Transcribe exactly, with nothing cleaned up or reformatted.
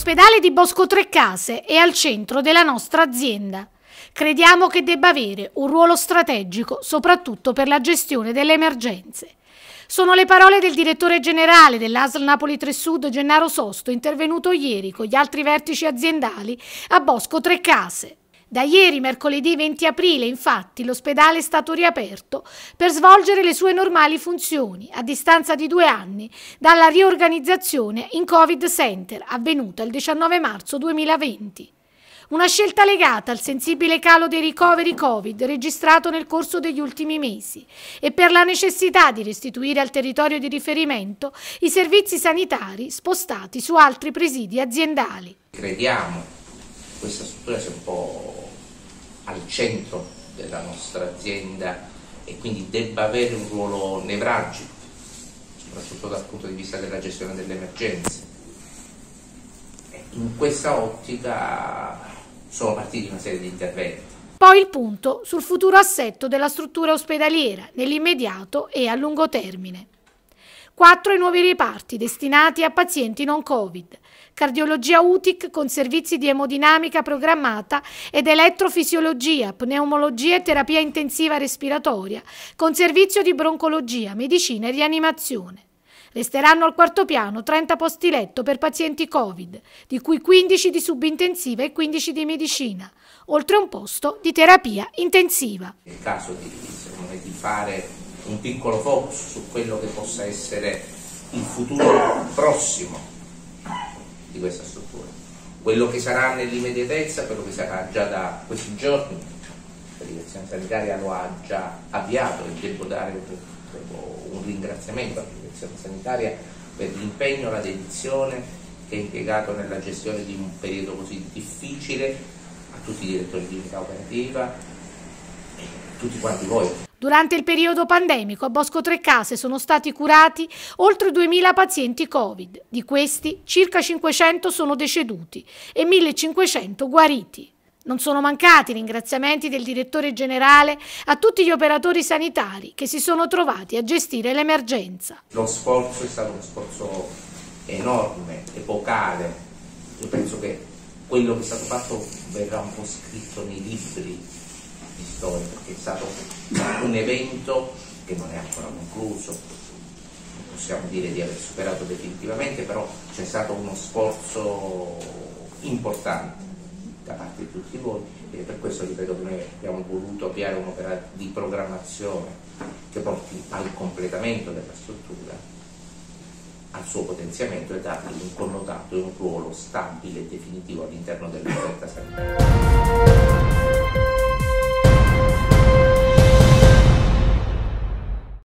L'ospedale di Boscotrecase è al centro della nostra azienda. Crediamo che debba avere un ruolo strategico, soprattutto per la gestione delle emergenze. Sono le parole del direttore generale dell'A S L Napoli tre Sud, Gennaro Sosto, intervenuto ieri con gli altri vertici aziendali a Boscotrecase. Da ieri, mercoledì venti aprile, infatti, l'ospedale è stato riaperto per svolgere le sue normali funzioni, a distanza di due anni dalla riorganizzazione in Covid Center, avvenuta il diciannove marzo duemilaventi. Una scelta legata al sensibile calo dei ricoveri Covid registrato nel corso degli ultimi mesi e per la necessità di restituire al territorio di riferimento i servizi sanitari spostati su altri presidi aziendali. Crediamo che questa struttura sia un po' al centro della nostra azienda e quindi debba avere un ruolo nevralgico, soprattutto dal punto di vista della gestione delle emergenze. In questa ottica sono partiti una serie di interventi. Poi il punto sul futuro assetto della struttura ospedaliera nell'immediato e a lungo termine. Quattro i nuovi reparti destinati a pazienti non Covid, cardiologia U T I C con servizi di emodinamica programmata ed elettrofisiologia, pneumologia e terapia intensiva respiratoria con servizio di broncologia, medicina e rianimazione. Resteranno al quarto piano trenta posti letto per pazienti Covid, di cui quindici di subintensiva e quindici di medicina, oltre un posto di terapia intensiva. È il caso di, di fare un piccolo focus su quello che possa essere il futuro prossimo di questa struttura. Quello che sarà nell'immediatezza, quello che sarà già da questi giorni, la direzione sanitaria lo ha già avviato e devo dare un ringraziamento alla direzione sanitaria per l'impegno, la dedizione che ha impiegato nella gestione di un periodo così difficile, a tutti i direttori di unità operativa e a tutti quanti voi. Durante il periodo pandemico a Boscotrecase sono stati curati oltre duemila pazienti Covid, di questi circa cinquecento sono deceduti e millecinquecento guariti. Non sono mancati ringraziamenti del direttore generale a tutti gli operatori sanitari che si sono trovati a gestire l'emergenza. Lo sforzo è stato uno sforzo enorme, epocale. Io penso che quello che è stato fatto verrà un po' scritto nei libri di storia, perché è stato un evento che non è ancora concluso. Non possiamo dire di aver superato definitivamente, però c'è stato uno sforzo importante da parte di tutti voi e per questo ripeto che noi abbiamo voluto avviare un'opera di programmazione che porti al completamento della struttura, al suo potenziamento e dargli un connotato e un ruolo stabile e definitivo all'interno dell'offerta sanitaria.